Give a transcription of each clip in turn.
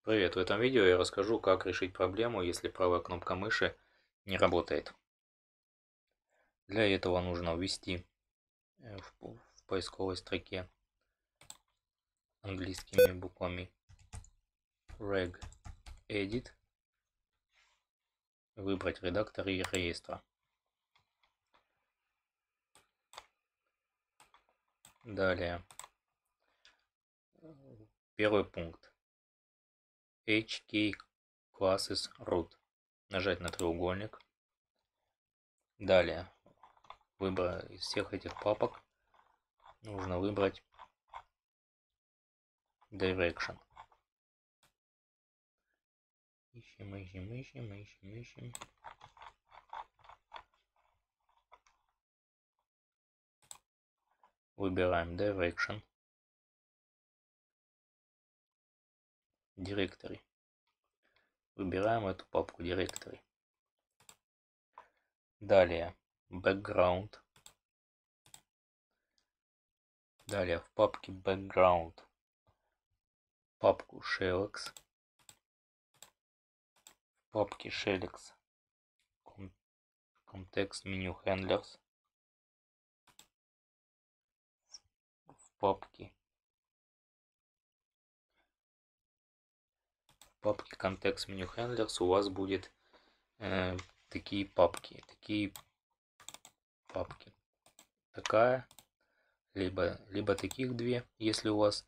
Привет! В этом видео я расскажу, как решить проблему, если правая кнопка мыши не работает. Для этого нужно ввести в поисковой строке английскими буквами regedit, выбрать редактор реестра. Далее, первый пункт. HK Classes Root. Нажать на треугольник. Далее, из всех этих папок нужно выбрать Direction. Ищем. Выбираем Direction. Directory. Выбираем эту папку Directory. Далее Background. Далее в папке Background папку Shellex. В папке Shellex Context Menu Handlers. В папке Context Menu Handlers у вас будет такие папки. Такая, либо таких две, если у вас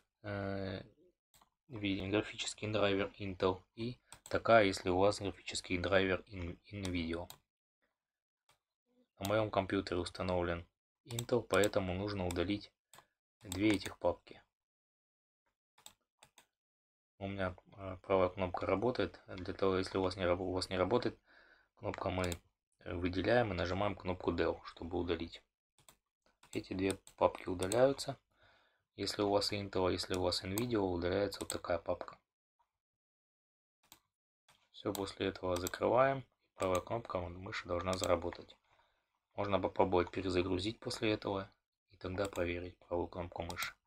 графический драйвер Intel, и такая, если у вас графический драйвер NVIDIA. На моем компьютере установлен Intel, поэтому нужно удалить две этих папки. У меня правая кнопка работает. Для того, если у вас не работает кнопка, мы выделяем и нажимаем кнопку Del, чтобы удалить. Эти две папки удаляются. Если у вас Intel, если у вас NVIDIA, удаляется вот такая папка. Все, после этого закрываем. Правая кнопка мыши должна заработать. Можно попробовать перезагрузить после этого и тогда проверить правую кнопку мыши.